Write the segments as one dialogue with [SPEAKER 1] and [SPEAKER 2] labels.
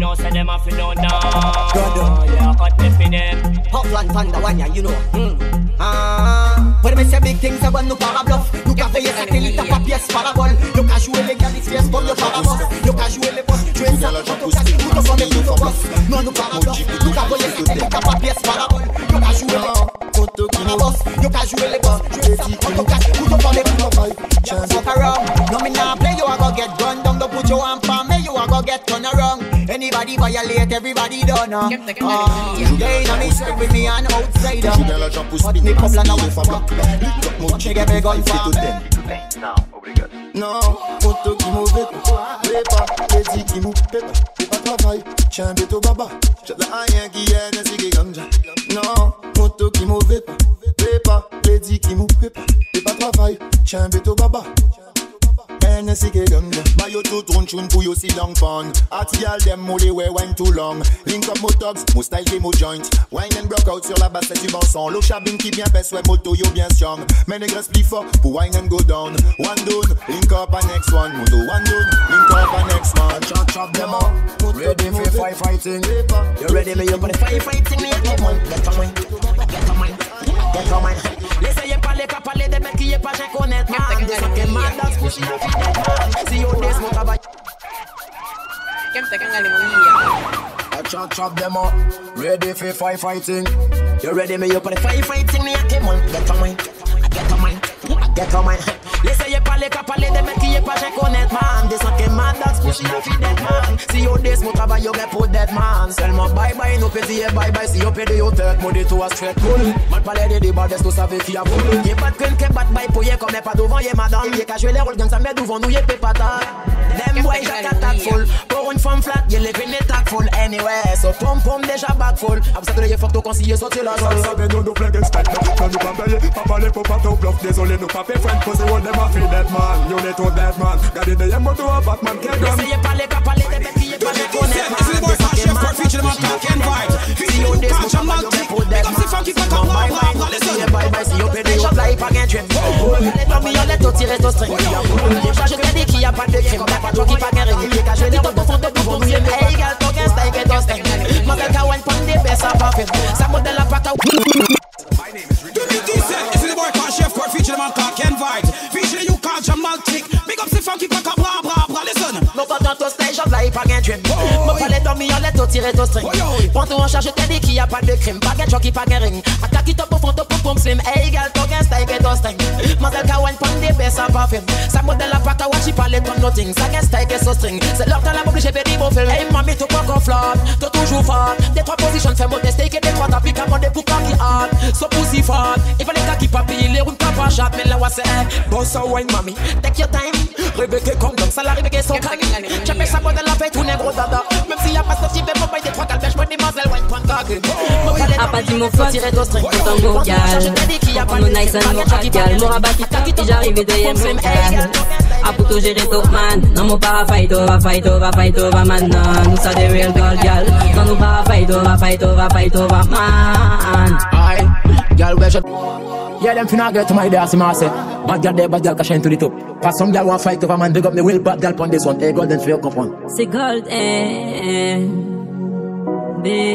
[SPEAKER 1] know, say them have to know now. Yeah, hot me for them.
[SPEAKER 2] Upland Panda one, yeah, you know. When me say big things, I want no para bluff. You can payer satellite à pièce parabole. You can jouer les gars, les pièces pour le parabole. You can jouer les boss, tu es ça, tout casse, tout au fond des tout au boss. Non, nous para bluff. You can payer satellite à pièce parabole. You can jouer les boss, you can jouer les boss. Tu es ça, tout casse, tout au fond des tout au boss. Fuck around, no me nah play, you a go get gunned down. Don't put your hand for me, you a go get turned around. Anybody violate, everybody done. You ain't a mistake with me, an outsider. But me couple and I want for block. Check every gun for them.
[SPEAKER 3] Non, photo qui mauvais pas, les dix qui mou pas travail, j'ai un béto baba, j'ai la rien qui est ainsi que gang. Non, photo qui mauvais pas, les dix qui mou pas travail, j'ai un béto baba. Ainsi que gang. Buy you two tune tune pour you sit down fun. At y'all them molly way wine too long. Link up mo tugs, mo style qui mo joint. Wine and broke out sur la basse du bon son. L'eau chabine qui bien pèse, ouais moto yo bien strong. Mais nègres plus fort pour wine and go down. One down, link up a next one. Moto one down, link up a next one. Chop them up, ready for firefighting. You ready me, you for the firefighting me. Come on, get on mine, get on mine, get on mine. Laissez parler qu'à parler des mecs qui est pas j'ai connaître. Man, des gens qui mad dans ce couche, il a fait des man. Si on des mon travail. Chop them up, ready for firefighting. You ready me, you for the firefighting me. Come on, get on mine, get on mine, get on mine. Laissez parler qu'à parler des mecs qui est pas j'ai connaître. Man, des gens qui mad dans ce couche, il a fait des man. Si on des mon travail, you get pour dead man. Seulement bye bye, no petit bye bye. Si on pédé au tête, mon détour à straight pull. Mal parler des débats, tout savez qui a voulu. Y'a pas de crème, qui bat bye pour y'a comme pas devant y'a madame. Y'a qu'à jouer les rôles, gang ça met devant nous y'a pépata. Them boys j'attaque attack full. Pour une femme flat, y'a les veines attack full. Anyway, so pom déjà back full. Après ça que y'a fuck to conseiller sortir la zone. Ça nous nous plaît d'expect. Quand nous pas payer, pas parler pour pas ton bluff. Désolé, nous pas fait friend, cause they want them a feel dead man. You need to dead man. Gardez des yams to a Batman can't run. Essayez parler qu'à parler des mecs qui est pas j'ai connaître.
[SPEAKER 4] It's the boy from Chef Court featuring my talk and vibe. Featuring you catch a multi. Pick up the funky pack up, blah blah. Listen.
[SPEAKER 2] Bye bye, si you pay the shop like pas gain trip. Les familles on les tout tirer ton string. Les pas je te dis qu'il y a pas de crime. Pas toi qui pas gain ring. Les cacher les top de fond de devant nous. Hey gal, ton gain style get ton string. Ma gal ka one pound de best à pas fait. Ça modèle la pack.
[SPEAKER 4] My name is Ricky. This is the boy called Chef Court featuring my talk and vibe. Featuring you catch a multi. Pick up the funky pack up, blah blah blah. Listen.
[SPEAKER 2] Non pas dans ton style shop like pas gain trip. Ma palais dormi on les tout tirer ton string. Prends tout en charge, je te dis qu'il y a pas de crime. Pas gain choc qui pas gain ring. Attaque qui top au fond de pom slim. Hey gal, ton gain style get ton string. Ma gal ka one pound de best à pas fait. Ça modèle la pack à watch il parle ton nothing. Ça gain style get son string. C'est leur temps la obligé de dire bon film. Hey mami tout pas qu'on flop, tout toujours fort. Des trois positions fait modeste que des trois tapis comme des pour qui hard. So pussy fort. Il fallait qu'à qui papi les routes pas chat mais là c'est boss a wine mami. Take your time. Rebecca comme donc ça la Rebecca son can. Je fais ça modèle la fête tout négro dada. Même s'il y a pas de type pas des trois calbèches moi des mazel wine point cake.
[SPEAKER 5] A pas dit mon fort tirer ton string pour ton go gal. On nous nice and mon hot gal. Mon rabat qui tape qui j'arrive de yem mon gal. A pour tout gérer ton man. Non mon pas fight over man. Nous ça des real girl gal. Non nous pas fight over man.
[SPEAKER 2] Aye, gal we should. Yeah, them finna get to my day, see my say. Bad girl there, bad girl cash into the top. Cause some girl want fight over man, big up the will bad girl on this one. Hey, golden for your compound.
[SPEAKER 5] C'est gold B.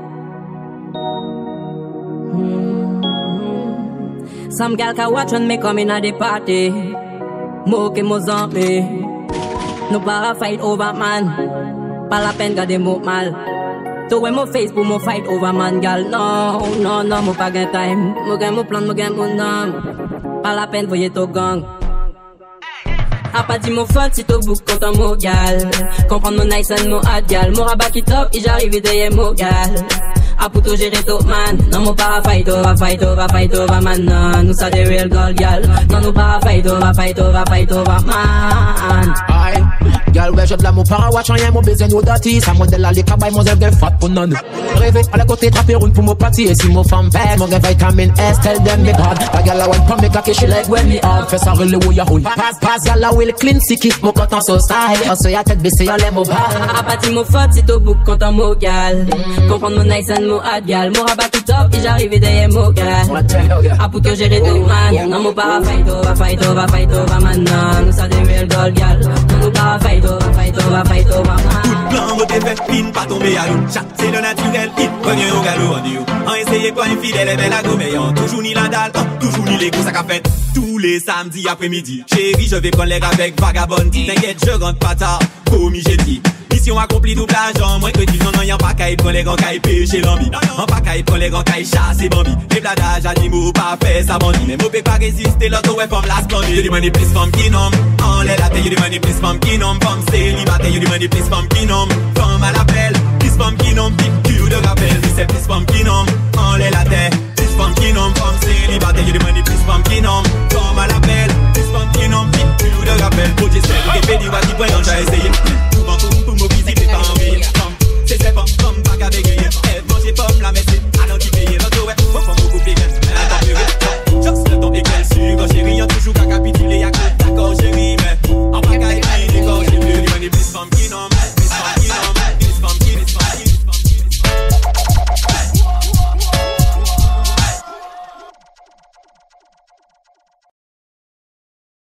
[SPEAKER 5] Some gal can watch when me come in at the party. Mo ke mo zombie. No para fight over man. Pas la peine garder mo mal. To when mo face pour mo fight over man gal. No, mo pas gain time. Mo gain mo plan, mo gain mo nom. Pas la peine voyez to gang. A pas dit mon faute si to book content mo gal. Comprendre mon nice and mo hot gal. Mon rabat qui top et j'arrive derrière mo gal. A pour tout gérer to man. Non mo pas fight over man. Non, nous ça des real girl gal. Non nous pas fight over man.
[SPEAKER 2] Aye, gal we shot la mo para watch rien mo besoin no dirty. Ça modèle la les cabay mon zèle fat pour non. Rêver à la côté trapper une pour mo party. Et si mo femme bad mo get vitamin S tell them me bad. La gal la one pump me cocky she like when me hard. Fais ça relé où ya hold. Pass gal la will clean sicky. Mo content so style. On se ya tête baissée on les mo bad.
[SPEAKER 5] A pas dit mon faute si to book content mo gal. Comprendre mon nice and mon hot gal. Mon rabat tout top, et j'arrive derrière mon gars. A pour te gérer tout man. Non, mon para fight over man. Nous ça des real gold gal. Non, nous para fight over man.
[SPEAKER 6] Tout plan, vous t'es fait pin, pas tomber à l'eau. Chat, c'est le naturel hit. Prenez au galop, on dit où. En essayer quoi, une fidèle et belle à goméant. Toujours ni la dalle, toujours ni les gros sacs à fête. Tous les samedis après-midi. Chérie, je vais prendre l'air avec vagabondie. T'inquiète, je rentre pas tard, promis j'ai dit. Mission accomplie, double agent. Moins que 10 ans, non, y'en pas qu'à y prendre les gants qu'à y pêcher l'envie. En pas qu'à y prendre les gants qu'à y chasser bambi. Les bladage à 10 mots, pas fait ça bandit. Mais moi, peut pas résister, l'autre ouais, forme la splendide. Y'a du money, plus femme qui nomme. En l'air la tête, y'a du money, plus femme qui nomme. Femme célibataire, y'a du money, plus femme qui nomme. Femme à l'appel, plus femme qui nomme. Pique cul de rappel, c'est plus femme qui nomme. En l'air la tête, plus femme qui nomme.